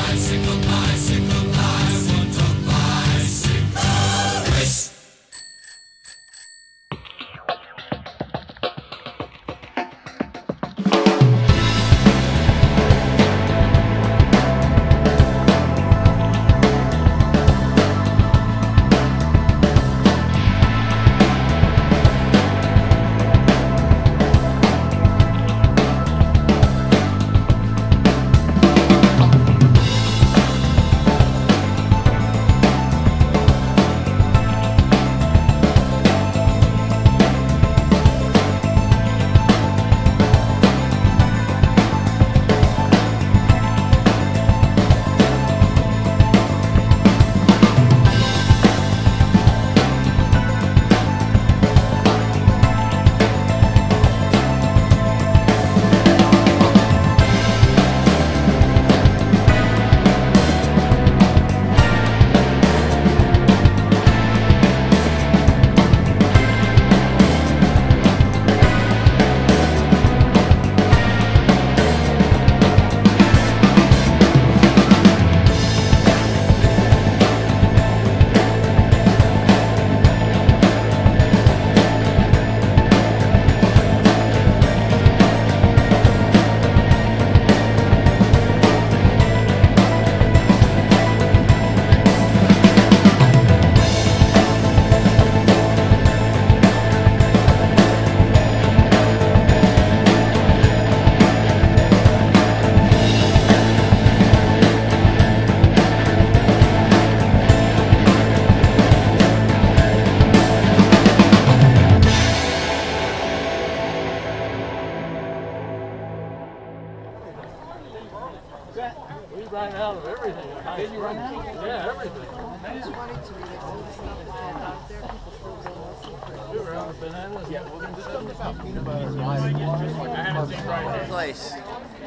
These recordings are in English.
We ran out of everything. Did you run out? Yeah, everything. It's funny to me that all the stuff that you have out there, people still go We were out of bananas. Yeah, well, there's something about peanut butter. I haven't seen right Place. He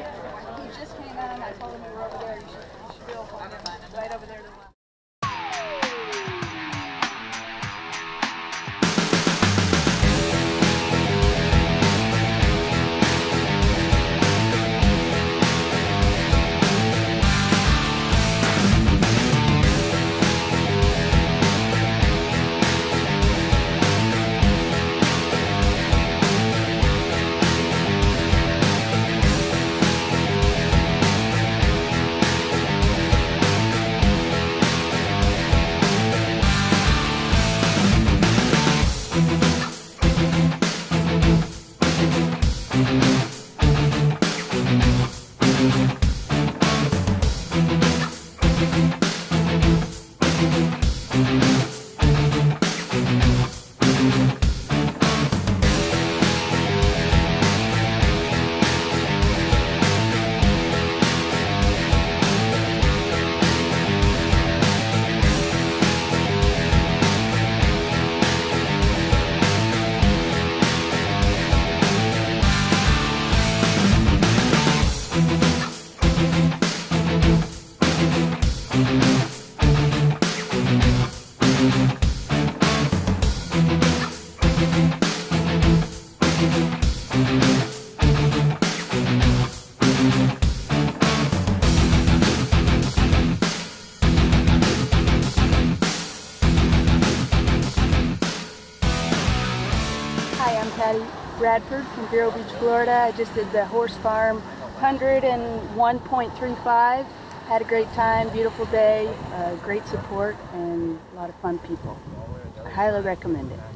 just came in and I told him we were over there. You should go right over there to the left. Hi, I'm Patty Bradford from Vero Beach, Florida. I just did the horse farm 101.35. Had a great time, beautiful day, great support, and a lot of fun people. I highly recommend it.